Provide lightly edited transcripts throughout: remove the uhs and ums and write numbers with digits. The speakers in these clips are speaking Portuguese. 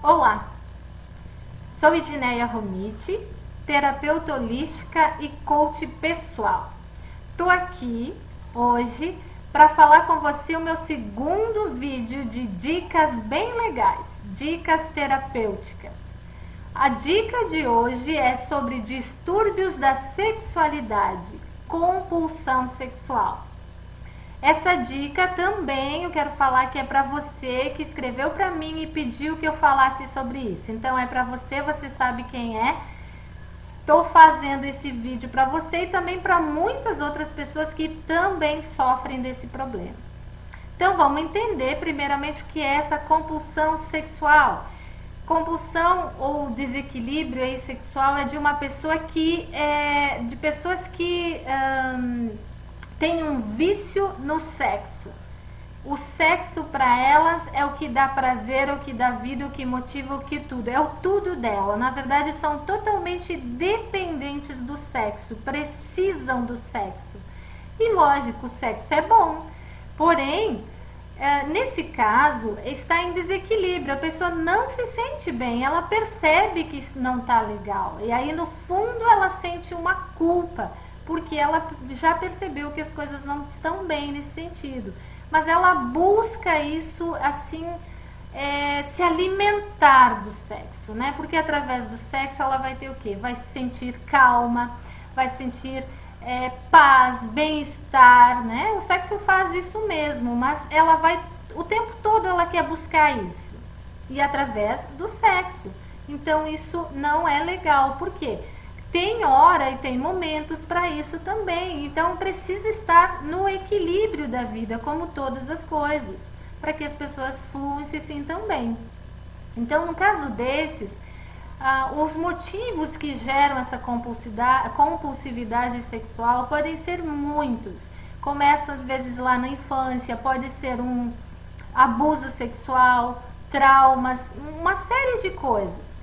Olá, sou Edneia Romiti, terapeuta holística e coach pessoal. Estou aqui hoje para falar com você o meu segundo vídeo de dicas bem legais, dicas terapêuticas. A dica de hoje é sobre distúrbios da sexualidade, compulsão sexual. Essa dica também eu quero falar que é para você que escreveu para mim e pediu que eu falasse sobre isso. Então é para você, você sabe quem é. Estou fazendo esse vídeo para você e também para muitas outras pessoas que também sofrem desse problema. Então vamos entender primeiramente o que é essa compulsão sexual. Compulsão ou desequilíbrio aí sexual é de uma pessoa que de pessoas que tem um vício no sexo. O sexo para elas é o que dá prazer, é o que dá vida, é o que motiva, o que tudo. É o tudo dela. Na verdade, são totalmente dependentes do sexo, precisam do sexo. E lógico, o sexo é bom. Porém, nesse caso, está em desequilíbrio. A pessoa não se sente bem, ela percebe que não está legal. E aí, no fundo, ela sente uma culpa, porque ela já percebeu que as coisas não estão bem nesse sentido. Mas ela busca isso, assim, se alimentar do sexo, né? Porque através do sexo ela vai ter o quê? Vai se sentir calma, vai sentir paz, bem-estar, né? O sexo faz isso mesmo, mas ela vai, o tempo todo ela quer buscar isso. E através do sexo. Então isso não é legal. Por quê? Tem hora e tem momentos para isso também, então precisa estar no equilíbrio da vida, como todas as coisas, para que as pessoas fluam e se sintam bem. Então, no caso desses, os motivos que geram essa compulsividade sexual podem ser muitos. Começam às vezes lá na infância, pode ser um abuso sexual, traumas, uma série de coisas.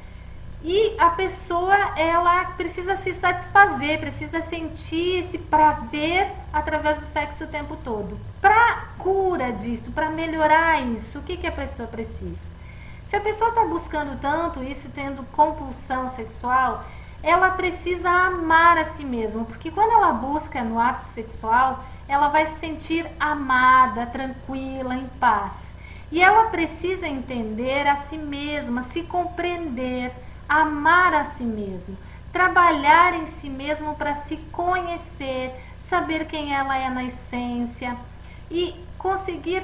E a pessoa, ela precisa se satisfazer, precisa sentir esse prazer através do sexo o tempo todo. Para cura disso, para melhorar isso, o que a pessoa precisa? Se a pessoa está buscando tanto isso, tendo compulsão sexual, ela precisa amar a si mesma, porque quando ela busca no ato sexual, ela vai se sentir amada, tranquila, em paz. E ela precisa entender a si mesma, se compreender, amar a si mesmo, trabalhar em si mesmo para se conhecer, saber quem ela é na essência e conseguir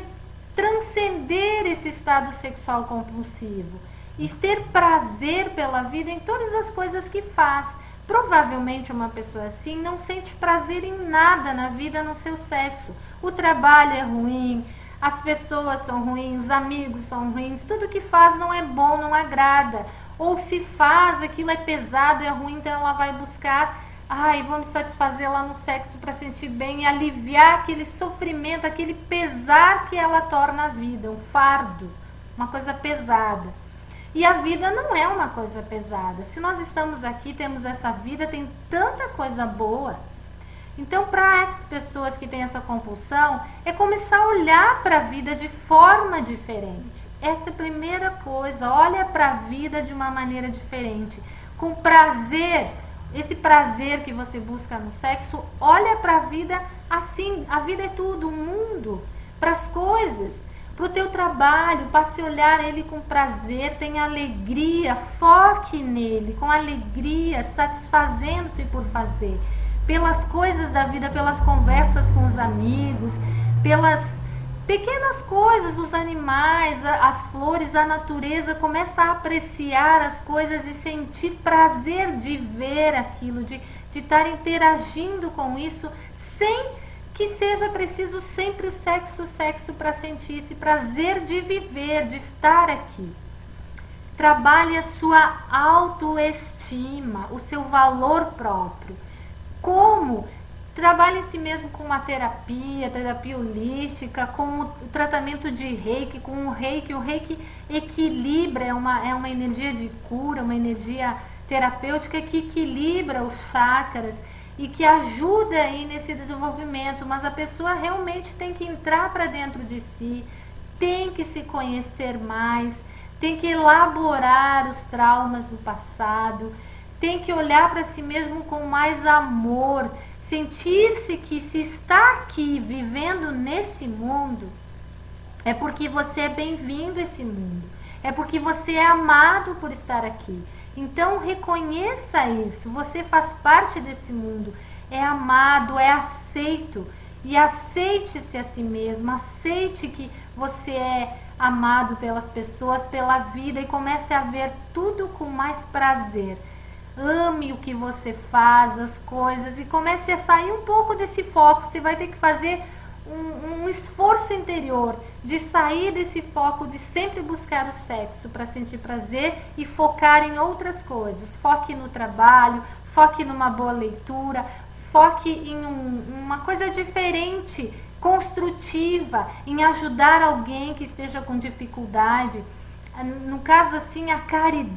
transcender esse estado sexual compulsivo e ter prazer pela vida em todas as coisas que faz. Provavelmente uma pessoa assim não sente prazer em nada na vida, no seu sexo. O trabalho é ruim, as pessoas são ruins, os amigos são ruins, tudo que faz não é bom, não agrada. Ou se faz, aquilo é pesado, é ruim, então ela vai buscar, vamos satisfazer lá no sexo para sentir bem e aliviar aquele sofrimento, aquele pesar que ela torna a vida, um fardo, uma coisa pesada. E a vida não é uma coisa pesada. Se nós estamos aqui, temos essa vida, tem tanta coisa boa. Então, para essas pessoas que têm essa compulsão, é começar a olhar para a vida de forma diferente. Essa é a primeira coisa, olha para a vida de uma maneira diferente, com prazer, esse prazer que você busca no sexo, olha para a vida assim, a vida é tudo, o mundo, para as coisas, para o teu trabalho, passe a olhar ele com prazer, tenha alegria, foque nele, com alegria, satisfazendo-se por fazer. Pelas coisas da vida, pelas conversas com os amigos, pelas pequenas coisas, os animais, as flores, a natureza, começa a apreciar as coisas e sentir prazer de ver aquilo, de estar interagindo com isso, sem que seja preciso sempre o sexo para sentir esse prazer de viver, de estar aqui. Trabalhe a sua autoestima, o seu valor próprio. Como? Trabalhe em si mesmo com uma terapia holística, com o tratamento de reiki, com o reiki equilibra, é uma energia de cura, uma energia terapêutica que equilibra os chakras e que ajuda aí nesse desenvolvimento, mas a pessoa realmente tem que entrar para dentro de si, tem que se conhecer mais, tem que elaborar os traumas do passado, tem que olhar para si mesmo com mais amor, sentir-se que se está aqui vivendo nesse mundo, é porque você é bem-vindo a esse mundo, é porque você é amado por estar aqui. Então reconheça isso, você faz parte desse mundo, é amado, é aceito, e aceite-se a si mesmo, aceite que você é amado pelas pessoas, pela vida, e comece a ver tudo com mais prazer. Ame o que você faz, as coisas, e comece a sair um pouco desse foco. Você vai ter que fazer um esforço interior de sair desse foco de sempre buscar o sexo para sentir prazer e focar em outras coisas. Foque no trabalho, foque numa boa leitura, foque em uma coisa diferente, construtiva, em ajudar alguém que esteja com dificuldade. No caso assim, a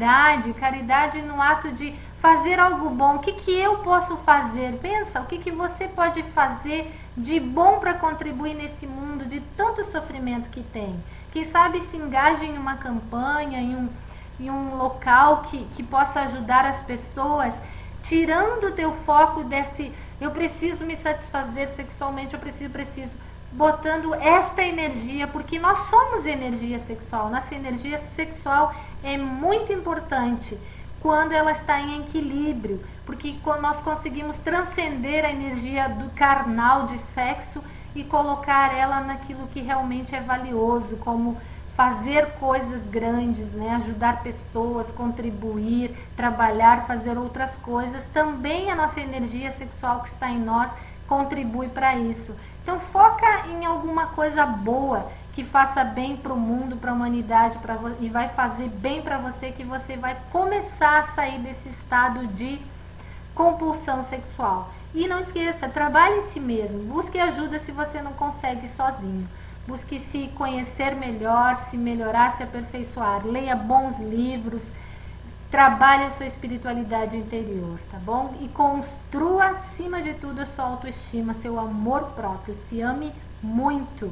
caridade no ato de fazer algo bom. O que eu posso fazer? Pensa, o que você pode fazer de bom para contribuir nesse mundo de tanto sofrimento que tem? Quem sabe se engaje em uma campanha, em um local que possa ajudar as pessoas, tirando o teu foco desse, eu preciso me satisfazer sexualmente, eu preciso, botando esta energia, porque nós somos energia sexual. Nossa energia sexual é muito importante quando ela está em equilíbrio, porque quando nós conseguimos transcender a energia do carnal de sexo e colocar ela naquilo que realmente é valioso, como fazer coisas grandes, né? Ajudar pessoas, contribuir, trabalhar, fazer outras coisas. Também a nossa energia sexual que está em nós contribui para isso. Então foca em alguma coisa boa que faça bem para o mundo, para a humanidade, e vai fazer bem para você, que você vai começar a sair desse estado de compulsão sexual. E não esqueça, trabalhe em si mesmo, busque ajuda se você não consegue sozinho. Busque se conhecer melhor, se melhorar, se aperfeiçoar. Leia bons livros, trabalhe a sua espiritualidade interior, tá bom? E construa, acima de tudo, a sua autoestima, seu amor próprio. Se ame muito,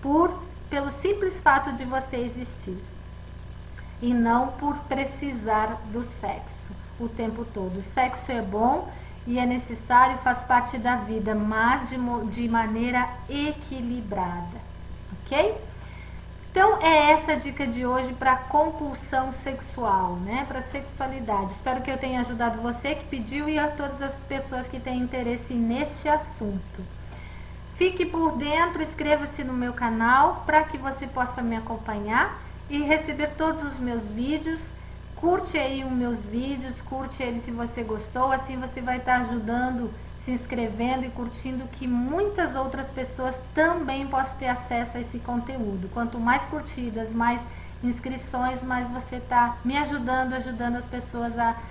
pelo simples fato de você existir. E não por precisar do sexo o tempo todo. O sexo é bom e é necessário, faz parte da vida, mas de maneira equilibrada, ok? Então é essa a dica de hoje para compulsão sexual, né? Para sexualidade. Espero que eu tenha ajudado você que pediu e a todas as pessoas que têm interesse neste assunto. Fique por dentro, inscreva-se no meu canal para que você possa me acompanhar e receber todos os meus vídeos. Curte aí os meus vídeos, curte eles se você gostou, assim você vai estar ajudando, se inscrevendo e curtindo, que muitas outras pessoas também possam ter acesso a esse conteúdo. Quanto mais curtidas, mais inscrições, mais você está me ajudando as pessoas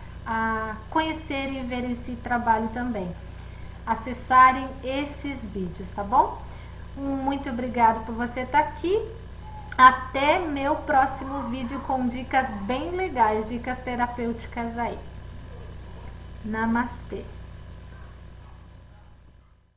a conhecerem e verem esse trabalho também. Acessarem esses vídeos, tá bom? Muito obrigado por você estar aqui. Até meu próximo vídeo com dicas bem legais, dicas terapêuticas aí. Namastê!